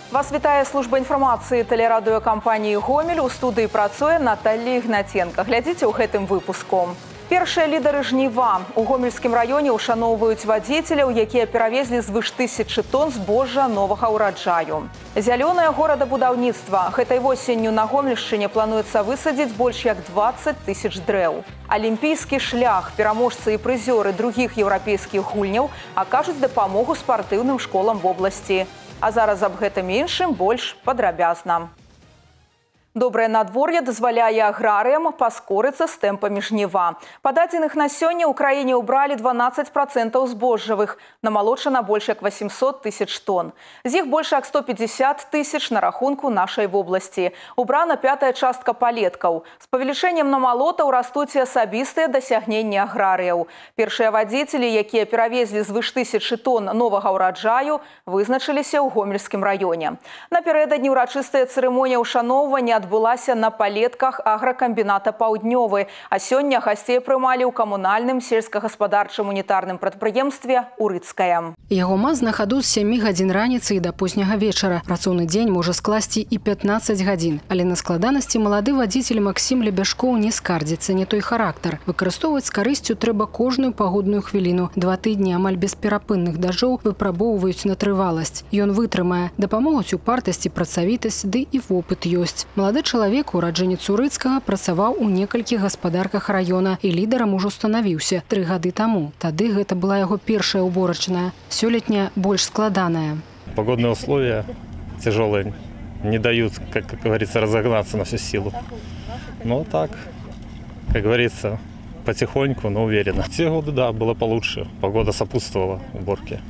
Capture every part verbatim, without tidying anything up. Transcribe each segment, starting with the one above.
Вас вітае служба інфармацыі тэлерадыёкампаніі «Гомель». У студыі працуе Наталья Ігнатенко. Глядзіце ў гэтым выпуску. Першыя лідары жніва. У Гомельскім раёне ушаноўваюць вадзіцеляў, якія перавезлі звыш тысячы тонн збожжа новага ўраджаю. Зялёнае горадабудаўніцтва. Гэтай восенню на Гомельшчыне плануецца высадзіць больш як дваццаць тысяч дрэў. Алімпійскі шлях. Пераможцы і прызёры другіх еўрапейскіх гульняў акажуць дапамогу спартыўным школам вобласці. А зараз аб гэтым іншым больш падрабязна. Добрае надвор'е дазваляе аграрыям паскорыцца з тэмпамі жніва. Па дадзеных на сёння ў краіне ўбралі дванаццаць працэнтаў збожжавых, намалочана больш як васемсот тысяч тонн. З іх больш як сто пятьдесят тысяч на рахунку нашай вобласці. Убрана пятая частка палеткаў. З павелічэннем намалотаў растуць і асабістыя дасягненні аграрыяў. Першыя вадзіцелі, якія перавезлі звыш тысячы тонн новага ўраджаю, вызначыліся ў Гомельскім раёне. Напярэдадні ўрачыстая цырымонія ўшаноўвання адбылася на палетках агракамбіната «Паўднёвы», а сёння гасцей прымалі ў камунальным сельскагаспадарчым унітарным прадпрыемстве «Урыцкае». Яго маз на хаду з сямі гадзін раніцы і да позняга вечара. Працоўны дзень можа скласці і пятнаццаць гадзін. Але на складанасці малады вадзіцель Максім Лебяшкоў не скардзіцца, не той характар. Выкарыстоўваць з карысцю трэба кожную пагодную хвіліну. Два тыдні амаль без перапынных дажджоў выпрабоўваюць на трываласць. Ён вытрымае. Дапамогуць упартасць і працавітасць, ды і вопыт ёсць. Малады чалавек, ураджэнец Урыцкага, працаваў у некалькіх гаспадарках раёна і лідарам ужо станавіўся тры гады таму. Тады гэта была яго першая уборачная. Сёлетняя больш складаная. Погодные условия тяжелые, не дают, как, как говорится, разогнаться на всю силу. Но так, как говорится, потихоньку, но уверенно. Те годы, да, было получше. Погода сопутствовала уборке.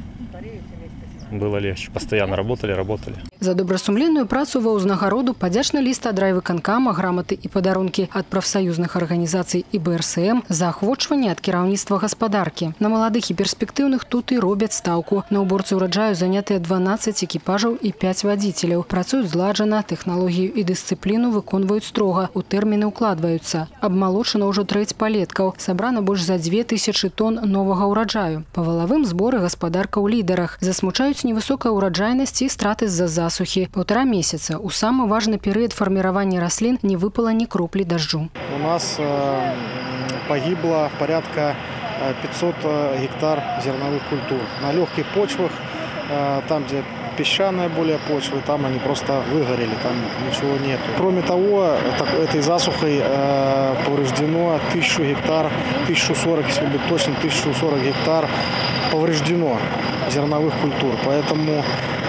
Было легче. Постоянно работали, работали. За добрасумленную працу ва ўзнагароду падзячны ліст ад райвыканкама, граматы і падарункі ад прафсаюзных арганізацый і бэ эр эс эм, заахвочванне ад кіраўніцтва гаспадаркі. На маладых і перспектыўных тут і робяць стаўку. На ўборцы ўраджаю занятыя дванаццаць экіпажаў і пяць вадзіцеляў. Працуюць зладжана, тэхналогію і дысцыпліну выконваюць строга, у тэрміны ўкладваюцца. Абмалочана ўжо трэць палеткаў. Сабрана больш за дзве тысячы тонн новага ўраджаю. Па валавым зборы гаспадарка ў лідарах. Засмучаюць невысокая ўраджайнасць і страты з-за засухі. Паўтара месяца у самы важны перыяд фарміравання раслін не выпала ні кроплі дажджу. У нас э, погибло порядка пятьсот гектар зерновых культур. На легких почвах, э, там где песчаная более почвы, там они просто выгорели, там ничего нету. Кроме того, так, этой засухой э, повреждено тысячу гектар, тысячу сорок, если быть точно, тысячу сорок гектар повреждено зерновых культур. Поэтому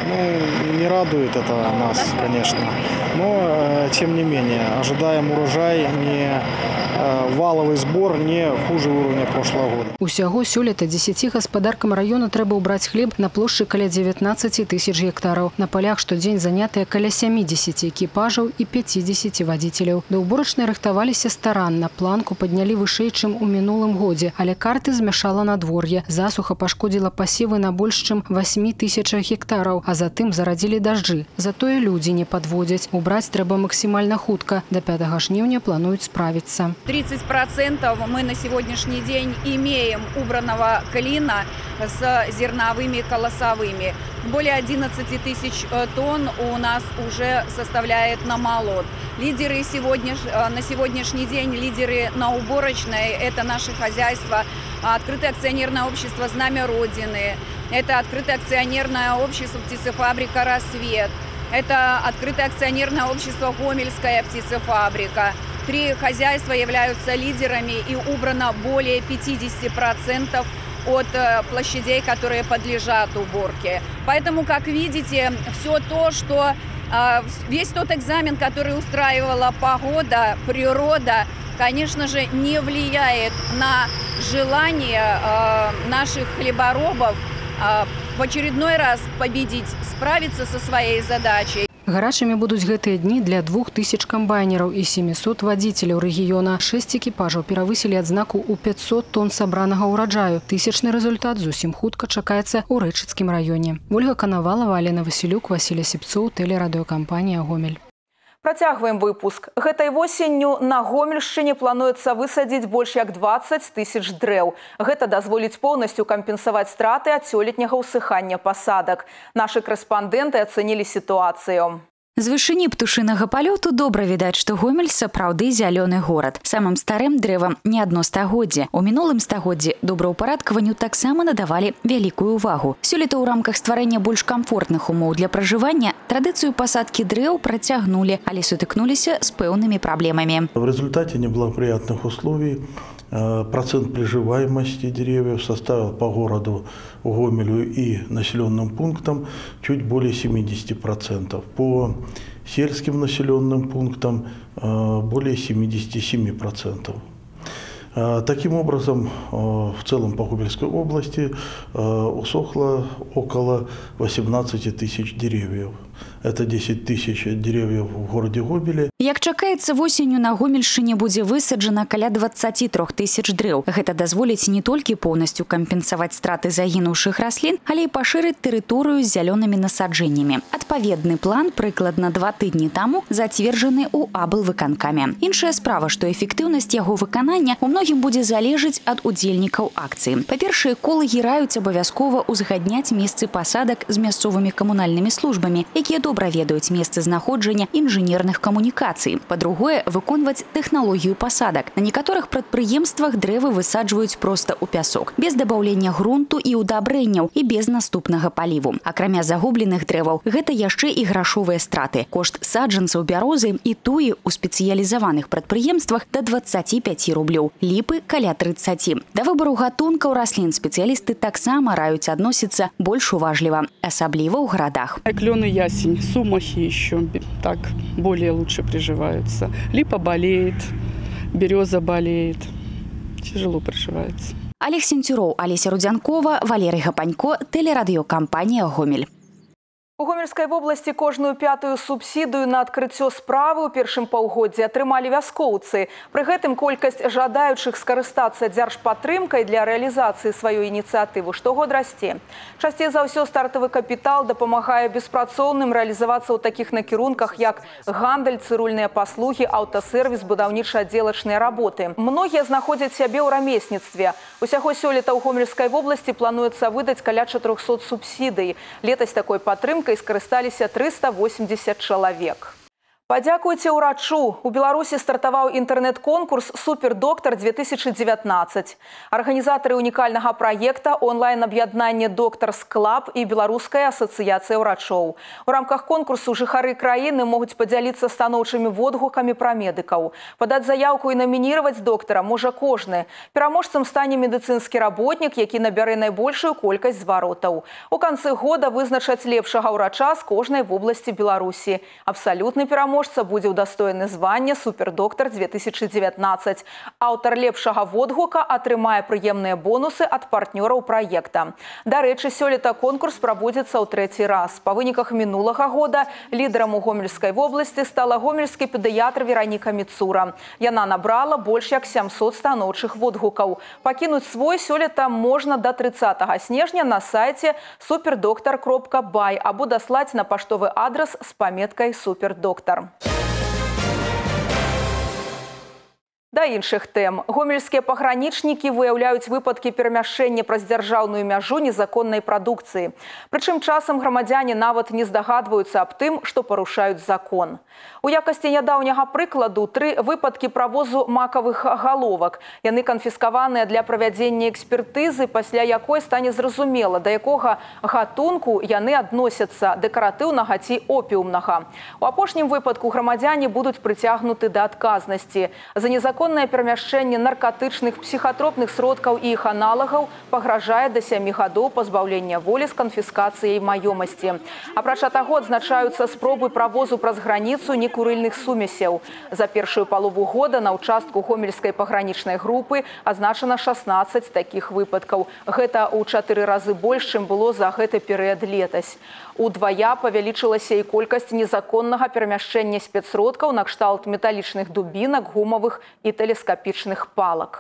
ну, не радует это нас, конечно. Но, э, тем не менее, ожидаем урожай, не э, валовый сбор не хуже уровня прошлого года. Усяго сёлета дзесяці гаспадаркам раёна трэба ўбраць хлеб на плошчы каля дзевятнаццаці тысяч гектараў. На палях штодзень занятыя каля сямідзесяці экіпажаў і пяцідзесяці вадзіцеляў. Да ўборачнай рыхтаваліся старанна, планку паднялі вышэй, чым у мінулым годзе, але карты змяшала надвор'е. Засуха пашкодзіла пасевы на больш чым васьмі тысячах гектараў, а затым зарадзілі дажджы. Затое людзі не падводзяць. Убраць трэба максімальна хутка. До пятага жніўня плануюць справіцца. тридцать процентов мы на сегодняшний день имеем убранного клина с зерновыми колосовыми. Более одиннадцати тысяч тонн у нас уже составляет намолот. Лидеры сегодня, на сегодняшний день, лидеры на уборочной – это наше хозяйство, открытое акционерное общество «Знамя Родины», это открытое акционерное общество «Птицефабрика Рассвет», это открытое акционерное общество «Гомельская птицефабрика». Три хозяйства являются лидерами и убрано более пятидесяти процентов от площадей, которые подлежат уборке. Поэтому, как видите, все то, что весь тот экзамен, который устраивала погода, природа, конечно же, не влияет на желание наших хлеборобов в очередной раз победить, справиться со своей задачей. Гарачымі будуць гэтыя дні для двух тысяч камбайнераў і семісот вадзіцеляў рэгіёна. Шэсць экіпажаў перавысілі адзнаку ў пятьсот тонн сабранага ўраджаю. Тысячны рэзультат зусім хутка чакаецца ў Рэчыцкім раёне. Ольга Канавалава, Алена Васілюк, Васіль Асіпцоў, тэлерадыёкампанія «Гомель». Працягваем выпуск. Гэтай восенню на Гомельшчыне плануецца высадзіць больш як дваццаць тысяч дрэў. Гэта дазволіць поўнасцю кампенсаваць страты ад сёлетняга ўсыхання пасадак. Нашы корэспандэнты ацэнілі сітуацыю. З вышыні птушынага палёту добра відаць, што Гомель сапраўды зялёны горад. Самым старым дрэвам не адно стагоддзе. У мінулым стагоддзі добраўпарадкаванню таксама надавалі вялікую ўвагу. Сёлета ў рамках стварэння больш камфортных умоў для пражывання традыцыю пасадкі дрэў працягнулі, але сутыкнуліся з пэўнымі праблемамі. В результате неблагоприятных условий процент приживаемости деревьев составил по городу Гомелю и населенным пунктам чуть более семидесяти процентов. По сельским населенным пунктам более семидесяти семи процентов. Таким образом, в целом по Гомельской области усохло около восемнадцати тысяч деревьев. Это десять тысяч деревьев в городе Гомеле. Як чакаецца, восенню на Гомельшчыне будзе высаджана каля дваццаці трох тысяч дрэў. Гэта дазволіць не толькі поўнасцю кампенсаваць страты загінуўшых раслін, але і пашырыць тэрыторыю з зялёнымі насаджэннямі. Адпаведны план прыкладна два тыдні таму зацверджаны ў аблвыканкаме. Іншая справа, што эфектыўнасць яго выканання у многім будзе залежыць ад удзельнікаў акцыі. Па-першае, эколагі раюць абавязкова узгадняць месцы пасадак з мясцовымі камунальнымі службамі, якія добра ведаюць месцы знаходжання інжынерных камунікацый. Па-другое, выконваць тэхналогію пасадак. На некаторых прадпрыемствах дрэвы высаджваюць проста ў пясок, без дабаўлення грунту і ўдабрэнняў і без наступнага паліву. Акрамя загубленых дрэваў, гэта яшчэ і грашовыя страты. Кошт саджанцаў бярозы і туі ў спецыялізаваных прадпрыемствах да дваццаці пяці рублёў, ліпы каля трыццаці. Да выбару гатункаў раслін спецыялісты таксама раюць адносіцца больш уважліва, асабліва ў гарадах. Клён и ясень, сумахи еще так более лучше приживаются. Липа болеет, береза болеет. Тяжело приживается. Олег Сентюроў, Олеся Рудзянкова, Валерий Гапанько, телерадиокомпания «Гомель». У Гомельскай вобласці кожную пятую субсідыю на адкрыццё справы ў першым паўгоддзі атрымалі вяскоўцы. Пры гэтым колькасць жадаючых скарыстацца дзяржпатрымкай для рэалізацыі сваёй ініцыятывы штогод расце. Часцей за ўсё стартавы капітал дапамагае беспрацоўным рэалізавацца ў такіх накірунках, як гандаль, цырульныя паслугі, аўтасервіс, будаўніча-аддзелачныя работы. Многія знаходзяць сябе ў рамесніцтве. Усяго сёлета ў Гомельскай вобласці плануецца выдаць каля чатырохсот субсідый. Летась такой падтрымкай скарысталіся трыста восемьдесят чалавек. Падзякуйце ўрачу. У Беларусі стартаваў інтэрнэт-конкурс «Супердоктар две тысячи девятнадцать». Арганізатары унікальнага праекта онлайн-аб'яднанне «Доктарс Клаб» і Беларуская асацыяцыя ўрачоў. У рамках конкурсу жыхары краіны могуць падзяліцца станоўчымі водгукамі пра медыкаў. Падаць заяўку і намінировать доктара можа кожны. Пераможцам стане медыцынскі работнік, які набярэ найбольшую колькасць зваротаў. У канцы года вызначаць лепшага ўрача з кожнай вобласці Беларусі. Абсалютны пераможца будзе ўдастоены звання «Супердоктар две тысячи девятнадцать». Аўтар лепшага водгука атрымае прыемныя бонусы ад партнёраў праекта. Дарэчы, сёлета конкурс праводзіцца ў трэці раз. Па выніках мінулага года лідарам у Гомельскай вобласці стала гомельскі педыятр Вераніка Міцура. Яна набрала больш як сямсот станоўчых водгукаў. Пакінуць свой сёлета можна да трыццатага снежня на сайце супердоктар кропка бай або даслаць на паштовы адрас з паметкай «Супердоктар». Да іншых тэм. Гомельскія пагранічнікі выяўляюць выпадкі перамяшчэння праз дзяржаўную мяжу незаконнай прадукцыі. Прычым часам грамадзяне нават не здагадваюцца аб тым, што парушаюць закон. У якасці нядаўняга прыкладу тры выпадкі правозу макавых галовак. Яны канфіскаваныя для правядзення экспертызы, пасля якой стане зразумела, да якога гатунку яны адносяцца, дэкаратыўнага ці опіумнага. У апошнім выпадку грамадзяне будуць прыцягнуты да адказнасці. За незаконнае Незаконнае перамяшчэнне наркатычных, псіхатропных сродкаў і іх аналагаў пагражае да сямі гадоў пазбаўлення волі з канфіскацыяй маёмасці. Апрача таго, адзначаюцца спробы правозу праз граніцу некурыльных сумесяў. За першую палову года на ўчастку гомельскай пагранічнай групы азначана шаснаццаць такіх выпадкаў. Гэта ў чатыры разы больш, чым было за гэты перыяд летась. Удвая павялічылася і колькасць незаконнага перамяшчэння спецсродкаў накшталт металічных дубінак, гумавых і тэлескапічных палак.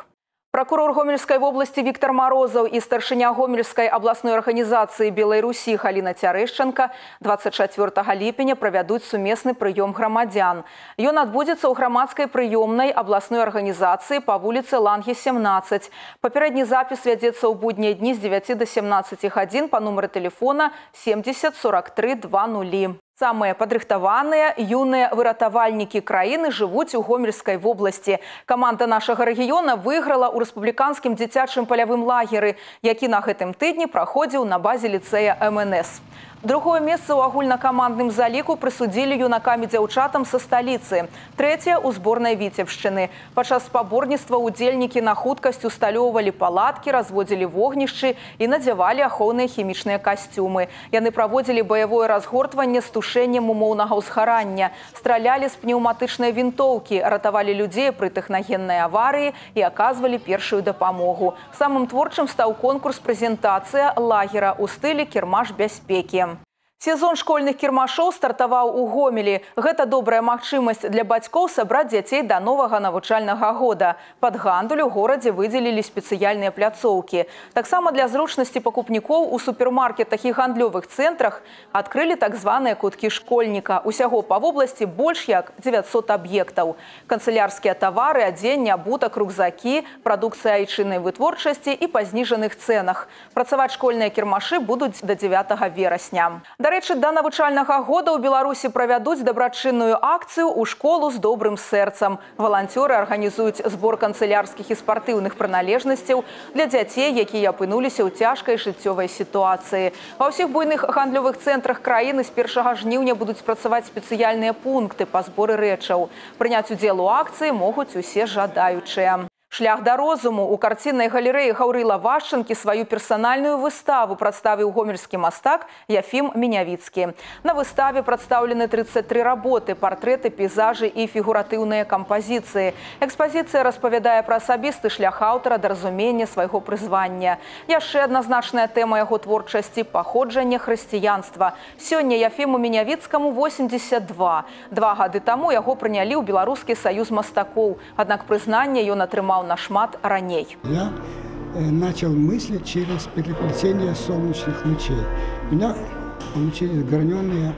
Прокурор Гомельской области Виктор Морозов и старшыня Гомельской областной организации Белой Руси Галина Терещенко двадцать четвёртага ліпеня проведут сумесный прием громадян. Ён отбудется у громадской приемной областной организации по улице Ланги семнадцать. Попередний запись ведется в будние дни с девяти до семнадцати годин по номеру телефона семьдесят сорок три двадцать. Самые подрыхтаваныя юные выратавальнікі краіны жывуць у Гомельской области. Команда нашего региона выиграла у республиканским дзіцячым полявым лагеры, які на гэтым тыдні праходзіў на базе лицея эм эн эс. Другое место у агульнакамандным заліку прысудзілі юнакам і дзяўчатам са сталіцы. Трэцяе у зборнай Віцебшчыны. Падчас спаборніцтва удзельнікі на хуткасць усталёўвалі палаткі, разводзілі вогнішчы і надзявалі ахоўныя хімічныя касцюмы. Яны праводзілі баявое разгортванне з тушэннем умоўнага ўзгарання, стралялі з пнеўматычнай вінтоўкі, ратавалі людзей пры тэхнагеннай аварыі і аказвалі першую дапамогу. Самым творчым стаў конкурс прэзентацыя лагера ў стылі кірмаш бяспекі. Сезон школьных кірмашоў стартаваў у Гомелі. Гэта добрая магчымасць для бацькоў сабраць дзяцей да новага навучальнага года. Пад гандаль у горадзе выдзелілі спецыяльныя пляцоўкі. Таксама для зручнасці пакупнікоў у супермаркетах і гандлёвых цэнтрах адкрылі так званыя куткі школьніка. Усяго па вобласці больш як дзевяцьсот аб'ектаў. Канцылярскія тавары, адзенне, абутак, рюкзакі, прадукцыя айчыннай вытворчасці і па зніжаных цэнах. Працаваць школьныя кірмашы будуць да дзевятага верасня. Дарэчы, да навучальнага года ў Беларусі правядуць дабрачынную акцыю ў школу з добрым сэрцам. Валанцёры арганізуюць збор канцылярскіх і спартыўных прыналежнасцяў для дзяцей, якія апынуліся ў цяжкай жыццёвай сітуацыі. Ва ўсіх буйных гандлёвых цэнтрах краіны з першага жніўня будуць працаваць спецыяльныя пункты па зборы рэчаў. Прыняць удзел у акцыі могуць усе жадаючыя. Шлях да розуму. У карціннай галерэі Гаўрыла Вашчанкі сваю персанальную выставу прадставіў гомельскі мастак Яфім Мінявіцкі. На выставе прадстаўлены тридцать три работы, партрэты, пейзажы і фігуратыўныя кампазіцыі. Экспазіцыя распавядае пра асабісты шлях аўтара да разумення свайго прызвання. Яшчэ адназначная тэма яго творчасці – паходжанне хрысціянства. Сёння Яфіму Мінявіцкаму восемьдесят два. Два гады таму яго прынялі ў Беларускі саюз мастакоў. Аднак прызнанне ён атрымаў нашмат раней. Я э, начал мыслить через переплетение солнечных лучей. У меня получились граненые,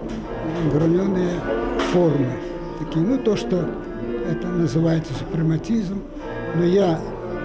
граненые формы. Такие, ну, то, что это называется супрематизм. Но я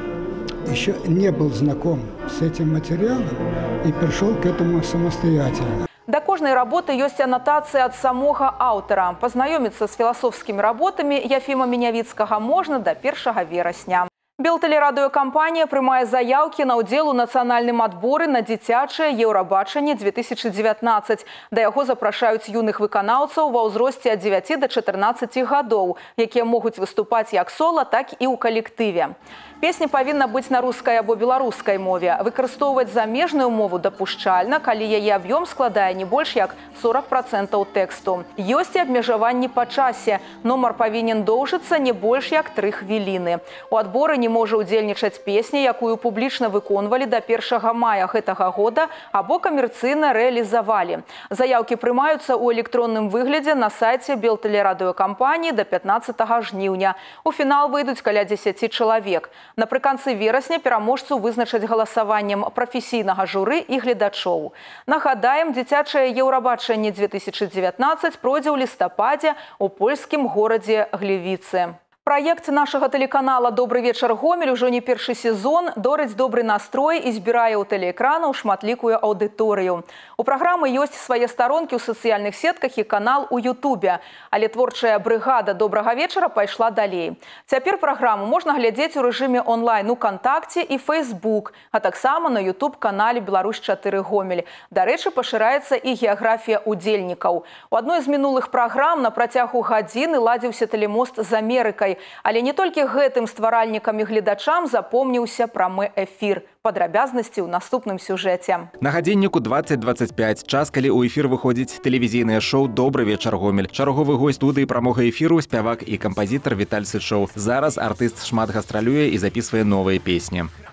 еще не был знаком с этим материалом и пришел к этому самостоятельно. Да кожнай работы ёсць анатацыя ад самога аўтара. Пазнаёміцца з філасофскімі работамі Яфіма Мінявіцкага можна да першага верасня. Белтэлерадыёкампанія прымае заяўкі на ўдзел у нацыянальным адборы на дзіцячае Еўрабачанне две тысячи девятнадцать. Да яго запрашаюць юных выканаўцаў ва ўзросце ад дзевяці да чатырнаццаці гадоў, якія могуць выступаць як сола, так і ў калектыве. Песня павінна быць на рускай або беларускай мове. Выкарыстоўваць замежную мову дапушчальна, калі яе аб'ём складае не больш як сорок процентаў тэксту. Ёсць і абмежаванні па часе. Нумар павінен доўжыцца не больш як тры хвіліны. У адборы не можа удзельнічаць песня, якую публічна выконвалі да першага мая гэтага года або камерцыйна рэалізавалі. Заяўкі прымаюцца ў электронным выглядзе на сайце Белтэлерадыёкампаніі да пятнаццатага жніўня. У фінал выйдуць каля дзесяці чалавек. Напрыканцы верасня пераможцу вызначаць галасаваннем прафесійнага журы і гледачоў. Нагадаем, дзіцячае Еўрабачанне две тысячи девятнадцать пройдзе ў лістападзе ў польскім горадзе Глівіцы. Проект нашего телеканала «Добрый вечер, Гомель» уже не першы сезон, дорыць добрый настрой и збірае ў тэлеэкранаў шматлікую аўдыторыю. У праграмы ёсць свае старонкі ў сацыяльных сетках і канал у Ютубе. Але творчая брыгада «Добрага вечара» пайшла далей. Цяпер праграму можна глядзець у рэжыме онлайн у Кантакце і Фейсбук, а таксама на Ютуб-канале «Беларусь чатыры Гомель». Дарэчы, пашыраецца і геаграфія удзельнікаў. У адной з мінулых праграм на працягу гадзіны ладзіўся тэлемост з Амерыкай. Але не толькі гэтым стваральнікам і гледачам запомніўся прамы эфір. Падрабязнасці ў наступным сюжэце. На гадзінніку двадцать двадцать пять, час, калі ў эфір выходзіць тэлевізійнае шоу «Добрый вечер, Гомель». Чарговы госць студыі прамога эфіру спявак і кампазітар Віталь Сычоў. Зараз артыст шмат гастралюе і запісвае новыя песні.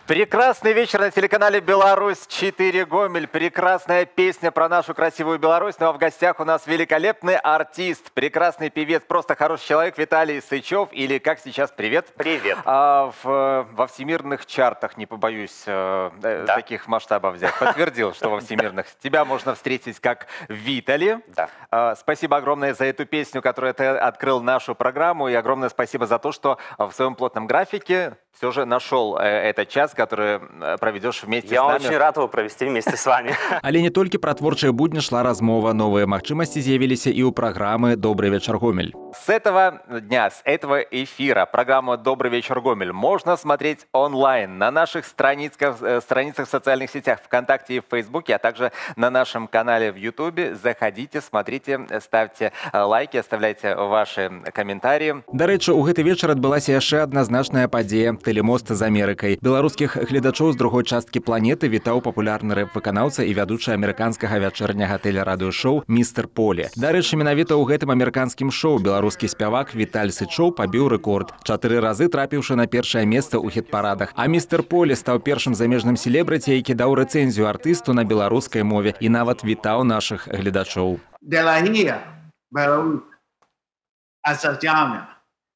Прекрасный вечер на телеканале «Беларусь четыре Гомель». Прекрасная песня про нашу красивую Беларусь. Ну а в гостях у нас великолепный артист, прекрасный певец, просто хороший человек Виталий Сычев. Или как сейчас, привет. Привет. А, в, во всемирных чартах, не побоюсь э, да. таких масштабов взять, подтвердил, что во всемирных. Тебя можно встретить как Витали. Да. А, спасибо огромное за эту песню, которую ты открыл нашу программу. И огромное спасибо за то, что в своем плотном графике все же нашел э, этот час, который проведешь вместе Я с нами. Я очень рад его провести вместе с вами. Але не только про творчие будни шла размова. Новые магчимости з'явились и у программы «Добрый вечер, Гомель». С этого дня, с этого эфира программу «Добрый вечер, Гомель» можно смотреть онлайн на наших страницах, страницах в социальных сетях ВКонтакте и в Фейсбуке, а также на нашем канале в Ютубе. Заходите, смотрите, ставьте лайки, оставляйте ваши комментарии. До речі, у гэты вечар адбылася яшчэ одна значная падзея – тэлемост з Амерыкай. Беларускіх гледачоў з другой часткі планеты вітаў папулярны рэп-выканаўца і вядучы амерыканскага вячэрняга тэлерадыёшоу містер Полі. Дарэчы, менавіта ў гэтым амерыканскім шоу беларускі спявак Віталь Сычоў пабіў рэкорд, чатыры разы трапіўшы на першае месца ў хіт-парадах. А містер Полі стаў першым замежным селебрыці, які даў рэцэнзію артысту на беларускай мове і нават вітаў нашых гледачоў. Делахия, Беларусь, Асоциамия.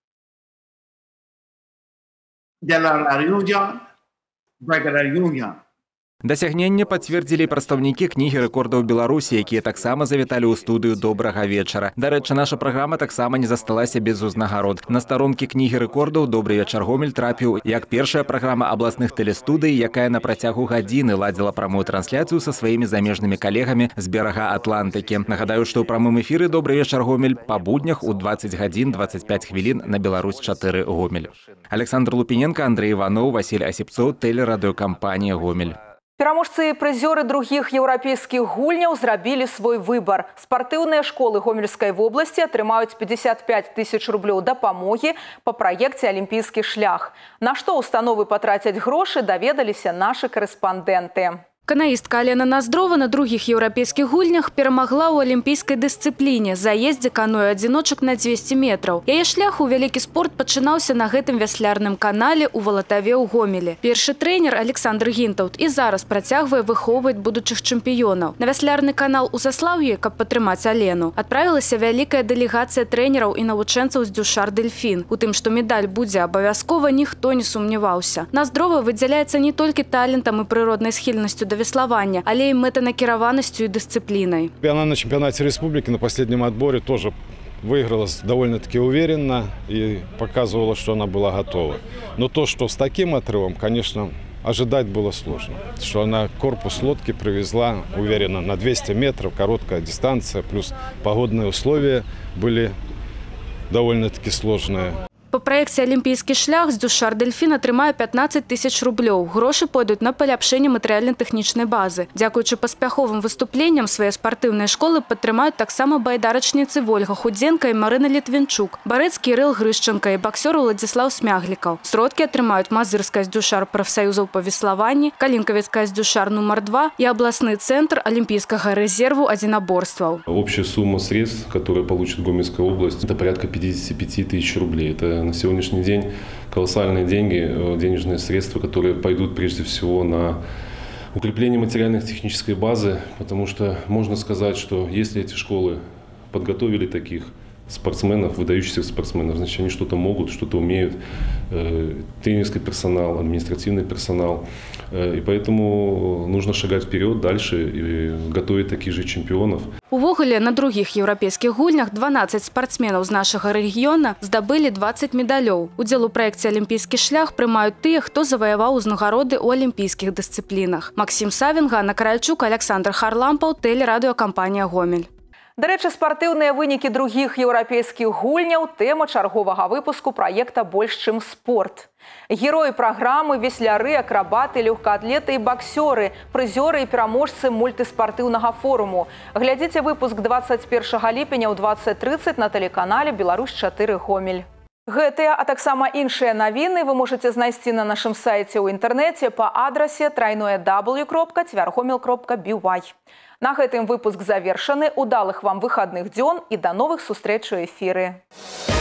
De la Unión, de la Unión. Дасягненне пацвердзілі прадстаўнікі кнігі рэкордаў Беларусі, якія таксама завіталі ў студыю добрага вечара. Дарэчы, наша праграма таксама не засталася без узнагарод. На старонкі кнігі рэкордаў «Добрый вечар, Гомель» трапіў як першая праграма абласных тэлестудый, якая на працягу гадзіны ладзіла прамую трансляцыю са сваімі замежнымі калегамі з берага Атлантыкі. Нагадаю, што ў прамым эфіры «Добрый вечар, Гомель» па буднях у двадцать гадзін двадцать пять хвілін на Беларусь четыре Гомель. Александр Лупиненко, Андрей Иванов, Василий Осипцов, телерадиокомпания «Гомель». Пераможцы і прызёры другіх еўрапейскіх гульняў зрабілі свой выбар. Спартыўныя школы Гомельскай вобласці атрымаюць пятьдесят пять тысяч рублёў дапамогі па праекце «Алімпійскі шлях». На што установы патрацяць грошы, даведаліся нашы корэспандэнты. Канаістка Алена Наздрова на других еўрапейскіх гульнях перамагла ў алімпійскай дысцыпліне заездзе каноэ адзіночак на двести метраў. Яе шлях у вялікі спорт пачынаўся на гэтым вяслярным канале ў Валатаве ў Гомелі. Першы трэнер Александр Гінтаўт і зараз працягвае выхоўваць будучых чэмпіёнаў. На вяслярны канал у Заслаўі, каб падтрымаць Алену, адправілася вялікая дэлегацыя трэнераў і навучэнцаў з Дюшар Дельфін. У тым, што медаль будзе абавязкова, ніхто не сумняваўся. Наздрова выдзяляецца не толькі талентам і прыроднай схільнасцю да веслования, але и метанакіраванасцю и дисциплиной. Она на чемпионате республики на последнем отборе тоже выиграла довольно-таки уверенно и показывала, что она была готова. Но то, что с таким отрывом, конечно, ожидать было сложно. Что она корпус лодки привезла уверенно на двести метров, короткая дистанция, плюс погодные условия были довольно-таки сложные. По праекце «Алімпійскі шлях» з Дюшар Дельфін атрымае пятнадцать тысяч рублёў. Грошы пойдуць на паляпшэнне матэрыяльна-тэхнічнай базы. Дзякуючы паспяховым выступленням свае спартыўныя школы падтрымаюць таксама байдарачніцы Вольга Худзенка і Марына Літвінчук, барэц Кірыл Грышчанка і баксёр Уладзіслаў Смяглікаў. Сродкі атрымаюць Мазырская з Дюшар прафсаюзаў па веславанні, Калінкавецкая з Дюшар нумар два і абласны цэнтр Алімпійскага рэзерву адзінаборстваў. Общая сумма средств, которые получит Гомельская область, это порядка пятьдесят пять тысяч рублей. Это на сегодняшний день колоссальные деньги, денежные средства, которые пойдут прежде всего на укрепление материально-технической базы, потому что можно сказать, что если эти школы подготовили таких спортсменов, выдающихся спортсменов, значит, они что-то могут, что-то умеют, э, тренерский персонал, административный персонал, э, и поэтому нужно шагать вперед дальше и готовить таких же чемпионов. Увогуле, на других еўрапейскіх гульнях дванаццаць спартсменаў з нашага рэгіёна здабылі двадцать медалёў. Удзел у праекце «Алімпійскі шлях» прымаюць тыя, хто заваяваў узнагароды ў алімпійскіх дысцыплінах. Максим Савин, Ганна Каральчук, Александр Харлампаў, тэлерадыёкампанія «Гомель». Дарэчы, спартыўныя вынікі другіх еўрапейскіх гульняў – тэма чарговага выпуску праекта «Больш чым спорт». Героі праграмы, весляры, акрабаты, лёгкаатлеты і баксёры, прызёры і пераможцы мультыспартыўнага форуму. Глядзіце выпуск двадцать першага ліпеня ў двадцать тридцать на тэлеканале «Беларусь четыре Гомель». Гэтыя, а таксама іншыя навіны вы можаце знайсці на нашым сайце ў інтэрнэце па адрасе трайное дабл ю кропка цвяргомел кропка би вай. На гэтым выпуск завершаны. Удалых вам выхадных дзён і да новых сустрэч у эфіры.